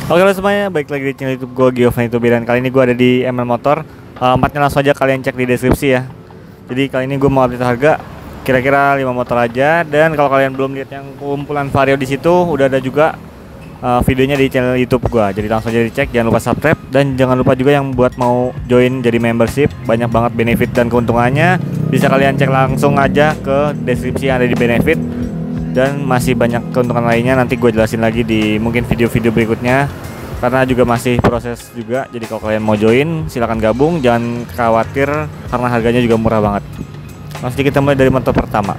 Oke halo semuanya, balik lagi di channel YouTube gue Giovanni Tubi, dan kali ini gue ada di ML Motor. Alamatnya langsung aja kalian cek di deskripsi ya. Jadi kali ini gue mau update harga kira-kira 5 motor aja. Dan kalau kalian belum lihat yang kumpulan Vario di situ, udah ada juga videonya di channel YouTube gue. Jadi langsung aja dicek, jangan lupa subscribe. Dan jangan lupa juga yang buat mau join jadi membership, banyak banget benefit dan keuntungannya. Bisa kalian cek langsung aja ke deskripsi yang ada di benefit. Dan masih banyak keuntungan lainnya, nanti gue jelasin lagi di mungkin video-video berikutnya, karena juga masih proses juga. Jadi kalau kalian mau join silahkan gabung, jangan khawatir karena harganya juga murah banget. Langsung kita mulai dari motor pertama.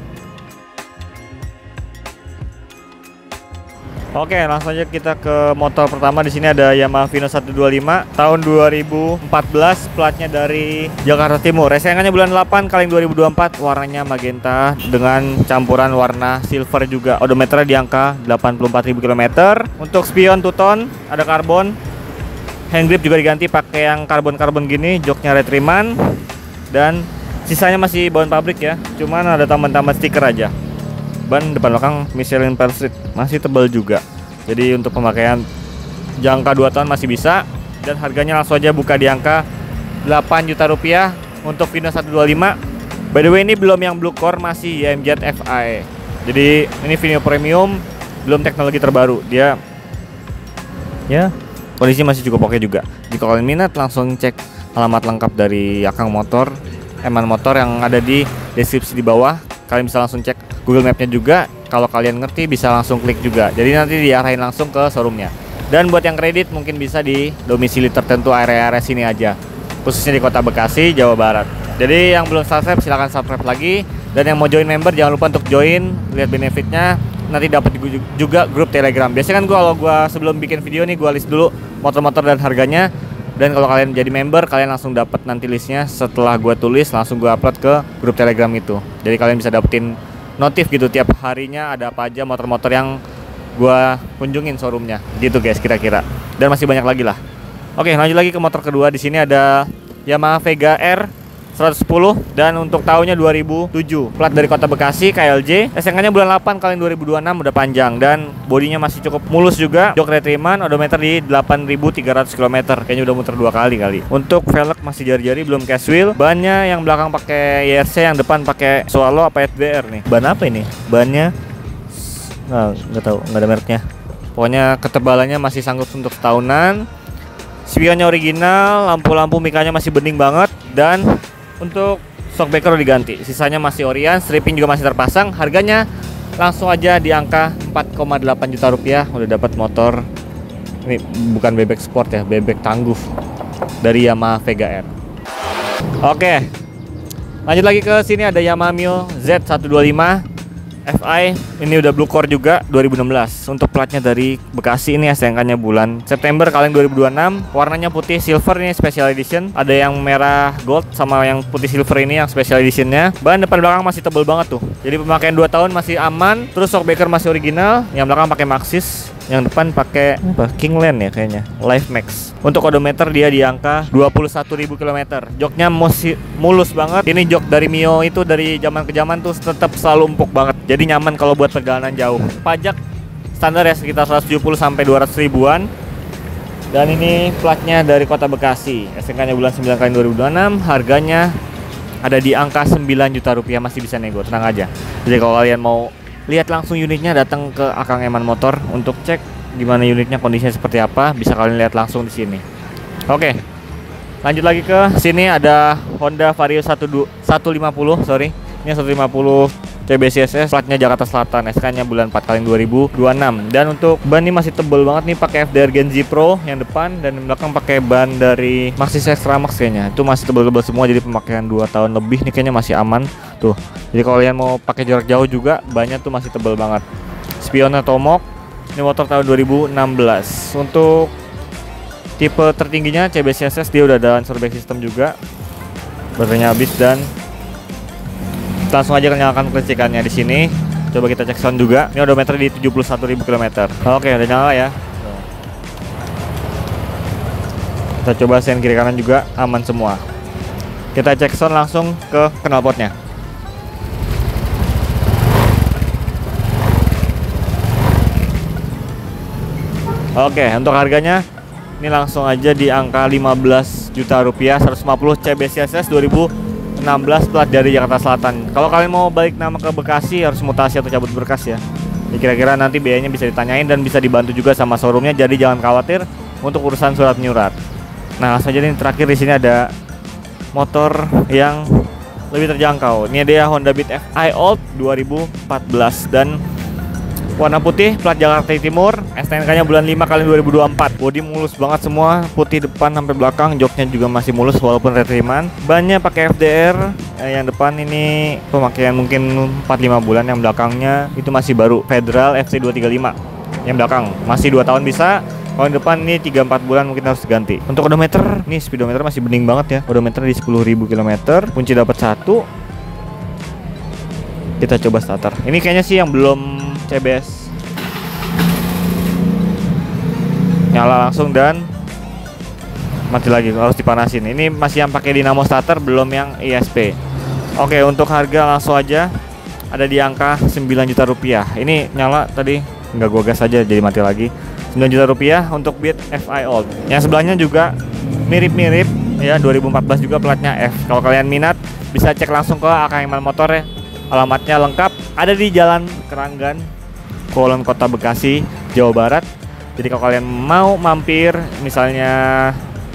Oke, langsung aja kita ke motor pertama. Di sini ada Yamaha Vino 125 tahun 2014, platnya dari Jakarta Timur. Resengannya bulan 8 kaleng 2024, warnanya magenta dengan campuran warna silver juga. Odometernya di angka 84.000 km. Untuk spion two-tone ada karbon. Hand grip juga diganti pakai yang karbon-karbon gini, joknya retriman. Dan sisanya masih bawaan pabrik ya. Cuman ada tambahan-tambahan stiker aja. Ban depan belakang Michelin Pearl Street, masih tebal juga. Jadi untuk pemakaian jangka 2 tahun masih bisa. Dan harganya langsung aja buka di angka 8 juta rupiah untuk Vino 125. By the way, ini belum yang Blue Core, masih YMZ FI. Jadi ini Vino Premium, belum teknologi terbaru. Dia ya kondisi masih cukup oke juga. Jika kalian minat langsung cek alamat lengkap dari Akang Motor, Eman Motor yang ada di deskripsi di bawah. Kalian bisa langsung cek Google Mapnya juga. Kalau kalian ngerti bisa langsung klik juga. Jadi nanti diarahin langsung ke showroomnya. Dan buat yang kredit mungkin bisa di domisili tertentu area-area sini aja, khususnya di Kota Bekasi, Jawa Barat. Jadi yang belum subscribe silahkan subscribe lagi. Dan yang mau join member jangan lupa untuk join, lihat benefitnya. Nanti dapat juga grup Telegram. Biasanya kan kalau gua sebelum bikin video nih gua list dulu motor-motor dan harganya. Dan kalau kalian jadi member, kalian langsung dapat nanti listnya setelah gue tulis, langsung gue upload ke grup Telegram itu. Jadi kalian bisa dapetin notif gitu tiap harinya ada apa aja motor-motor yang gue kunjungin showroomnya. Gitu guys kira-kira. Dan masih banyak lagi lah. Oke, lanjut lagi ke motor kedua. Di sini ada Yamaha Vega R 110 dan untuk tahunnya 2007. Plat dari Kota Bekasi, KLJ. SNK-nya bulan 8 kaleng 2026, udah panjang dan bodinya masih cukup mulus juga. Jok retriman, odometer di 8.300 km. Kayaknya udah muter 2 kali. Untuk velg masih jari-jari, belum cash wheel. Bannya yang belakang pakai YRC, yang depan pakai Swallow apa FBR nih. Ban apa ini? Bannya nggak tahu, nggak ada mereknya. Pokoknya ketebalannya masih sanggup untuk setahunan. Spionnya original, lampu-lampu mikanya masih bening banget. Dan untuk shockbreaker diganti, sisanya masih Orion, stripping juga masih terpasang. Harganya langsung aja di angka 4,8 juta rupiah. Udah dapat motor. Ini bukan bebek sport ya, bebek tangguh dari Yamaha Vega R. Oke, lanjut lagi ke sini ada Yamaha Mio Z125 FI. Ini udah Blue Core juga 2016. Untuk platnya dari Bekasi, ini STNK-nya bulan September kaleng 2026. Warnanya putih silver, ini special edition. Ada yang merah gold sama yang putih silver ini yang special editionnya. Ban depan belakang masih tebel banget tuh. Jadi pemakaian 2 tahun masih aman. Terus shockbreaker masih original. Yang belakang pakai Maxxis, yang depan pakai Kingland ya kayaknya, Life Max. Untuk odometer dia di angka 21.000 km. Joknya masih mulus banget. Ini jok dari Mio itu dari zaman ke zaman tuh tetap selalu empuk banget. Jadi nyaman kalau buat perjalanan jauh. Pajak standar ya sekitar 170 sampai 200 ribuan. Dan ini platnya dari Kota Bekasi. SNK-nya bulan 9 kali 2026. Harganya ada di angka 9 juta rupiah, masih bisa nego, tenang aja. Jadi kalau kalian mau lihat langsung unitnya, datang ke Akang Eman Motor untuk cek gimana unitnya, kondisinya seperti apa, bisa kalian lihat langsung di sini. Oke, lanjut lagi ke sini ada Honda Vario 150, sorry. Ini 150 CBCSS, platnya Jakarta Selatan, SK-nya bulan 4 kaleng 2026. Dan untuk ban ini masih tebel banget nih, pakai FDR Gen Z Pro yang depan, dan yang belakang pakai ban dari Maxxis Extra Max kayaknya. Itu masih tebel-tebel semua, jadi pemakaian 2 tahun lebih nih kayaknya masih aman tuh. Jadi kalau kalian mau pakai jarak jauh juga, bannya tuh masih tebel banget. Spionnya Tomok. Ini motor tahun 2016. Untuk tipe tertingginya CBCSS, dia udah ada answer back system juga. Baterainya habis dan langsung aja nyalakan kelistrikannya di sini. Coba kita cek sound juga. Ini odometer di 71.000 km. Oke, udah nyala ya. Kita coba sen kiri kanan juga aman semua. Kita cek sound langsung ke knalpotnya. Oke, untuk harganya ini langsung aja di angka 15 juta rupiah, 150 CB CSS 2016 plat dari Jakarta Selatan. Kalau kalian mau balik nama ke Bekasi harus mutasi atau cabut berkas ya. Kira-kira nanti biayanya bisa ditanyain dan bisa dibantu juga sama showroomnya, jadi jangan khawatir untuk urusan surat menyurat. Nah, langsung aja nih, terakhir di sini ada motor yang lebih terjangkau. Ini dia Honda Beat Fi Old 2014 dan warna putih, plat Jakarta Timur, STNK-nya bulan 5 kali 2024. Bodi mulus banget semua, putih depan sampai belakang, joknya juga masih mulus walaupun retriman. Bannya pakai FDR, yang depan ini pemakaian mungkin 4-5 bulan, yang belakangnya itu masih baru, Federal FC235. Yang belakang masih 2 tahun bisa. Kalau di depan ini 3-4 bulan mungkin harus ganti. Untuk odometer, nih speedometer masih bening banget ya. Odometer di 10.000 km, kunci dapat 1. Kita coba starter. Ini kayaknya sih yang belum CBS. Nyala langsung dan mati lagi, harus dipanasin. Ini masih yang pakai dinamo starter, belum yang ISP. Oke, untuk harga langsung aja ada di angka 9 juta rupiah. Ini nyala tadi, nggak gua gas aja jadi mati lagi. 9 juta rupiah untuk Beat Fi Old. Yang sebelahnya juga mirip-mirip ya, 2014 juga platnya F. Kalau kalian minat bisa cek langsung ke AKM Motor ya. Alamatnya lengkap ada di Jalan Keranggan, Kulon, Kota Bekasi, Jawa Barat. Jadi kalau kalian mau mampir, misalnya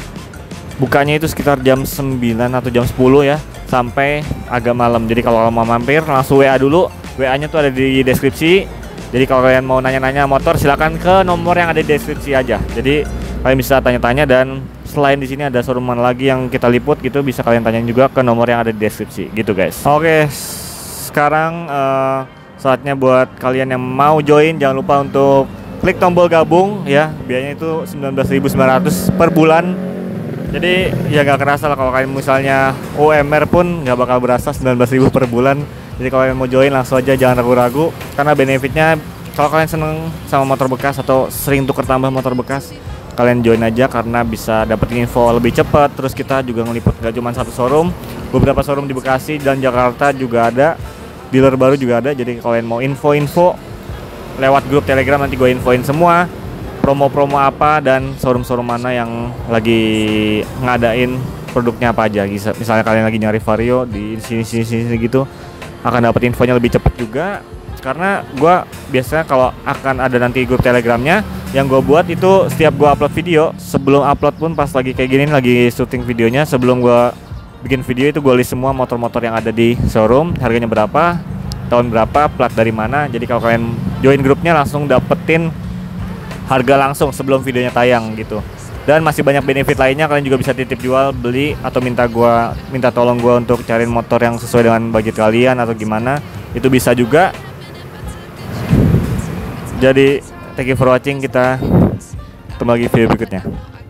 bukanya itu sekitar jam 9 atau jam 10 ya, sampai agak malam. Jadi kalau mau mampir langsung WA dulu. WA-nya tuh ada di deskripsi. Jadi kalau kalian mau nanya-nanya motor silakan ke nomor yang ada di deskripsi aja. Jadi kalian bisa tanya-tanya, dan selain di sini ada showroom lagi yang kita liput gitu, bisa kalian tanyain juga ke nomor yang ada di deskripsi gitu guys. Oke, sekarang saatnya buat kalian yang mau join, jangan lupa untuk klik tombol gabung ya. Biayanya itu 19.900 per bulan. Jadi ya gak kerasa lah, kalau kalian misalnya UMR pun gak bakal berasa 19.000 per bulan. Jadi kalau kalian mau join langsung aja, jangan ragu-ragu, karena benefitnya kalau kalian seneng sama motor bekas atau sering tukar tambah motor bekas, kalian join aja karena bisa dapetin info lebih cepat. Terus kita juga ngeliput gak cuma satu showroom, beberapa showroom di Bekasi dan Jakarta juga ada, dealer baru juga ada. Jadi kalau kalian mau info-info lewat grup Telegram, nanti gue infoin semua promo-promo apa dan showroom-showroom mana yang lagi ngadain produknya apa aja. Misalnya kalian lagi nyari Vario di sini gitu, akan dapat infonya lebih cepat juga. Karena gue biasanya kalau akan ada nanti grup Telegramnya, yang gue buat itu setiap gue upload video, sebelum upload pun pas lagi kayak gini lagi syuting videonya, sebelum gue bikin video itu gue list semua motor-motor yang ada di showroom, harganya berapa, tahun berapa, plat dari mana. Jadi kalau kalian join grupnya langsung dapetin harga langsung sebelum videonya tayang gitu. Dan masih banyak benefit lainnya, kalian juga bisa titip jual, beli, atau minta tolong gue untuk cariin motor yang sesuai dengan budget kalian atau gimana, itu bisa juga. Jadi thank you for watching, kita ketemu lagi video berikutnya.